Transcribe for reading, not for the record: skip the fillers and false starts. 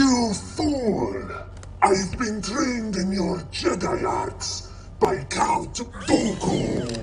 You fool! I've been trained in your Jedi arts by Count Dooku!